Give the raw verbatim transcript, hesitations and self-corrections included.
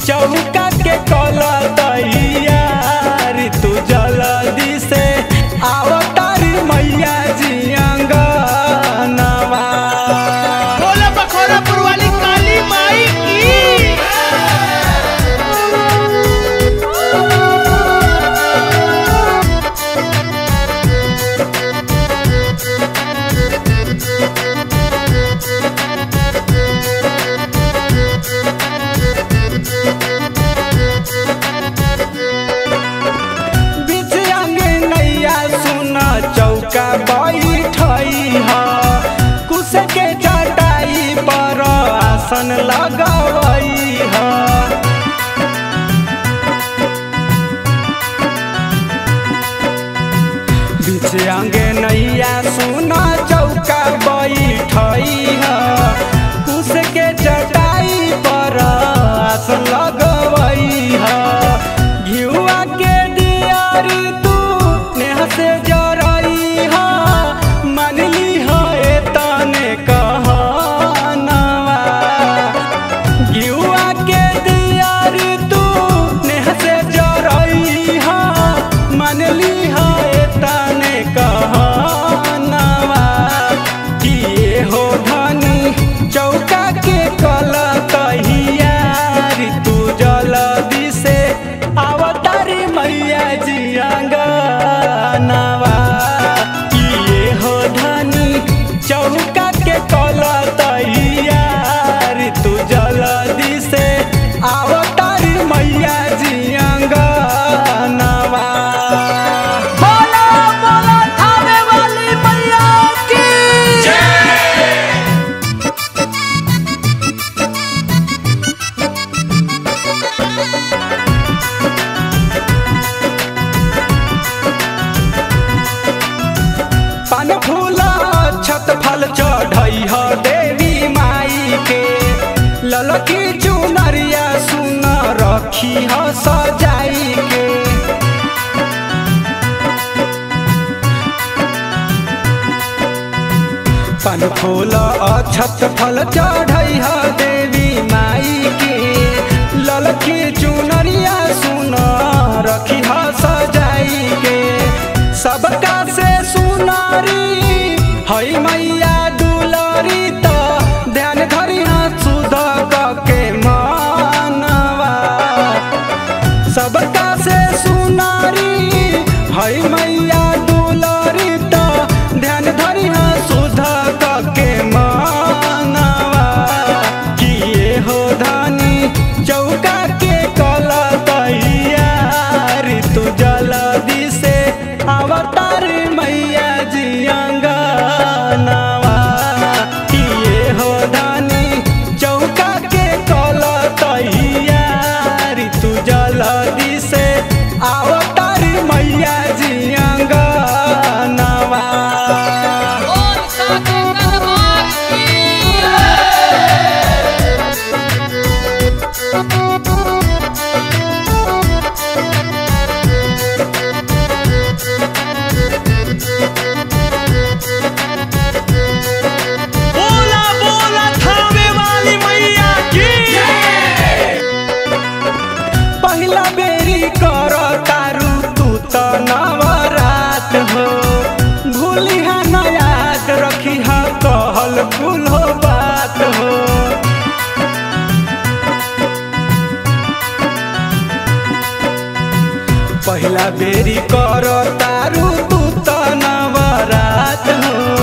चौका के कल तैयारी तू जल्दी से आवतारी मैया जी अंगनवा। बोला बखोरापुर वाली काली माई की। चौका बैठई ह कुश के चटाई पर आसन लगवई ह। बीच अंगे नैया सुना चौका बैठई ह कुश के चटाई पर आसन लगवई ह। घिउआ के दियारी तू नेह से चौका के कल तैयारी तू जल्दी से आवतारी मैया जी अंगनवा। बोला बोला थावे वाली मैया की पान फूला छत फल चढ़ई ह देवी माई के ललकी चुनरिया सुन रखी ह सजाई के। पान फूल छत फल चढ़ई ह देवी माई के ललकी चुनरिया सुन रखी ह सजाई के। सबका से सुनारी हई मैया दुलारी त ध्यान धरी सुध के मनवा। सबका से सुनारी हई मैया दुलारी त ध्यान धरी सुध के मनवा। किए हो धनी चौका के कल तैयारी तू जल्दी से आवतारी मैया जी अंगनवा। किए हो धनी चौका के कल तैयारी तू जल्दी से आवतारी मैया जी अंगनवा। बोला बोला थावे वाली मैया की। पहिला बेरी कर तारू तू त नवरात हो भूलिहा न याद रखी ह कहल कुल हो बात हो। पहिला बेरी कर तारू तू त नवरात हो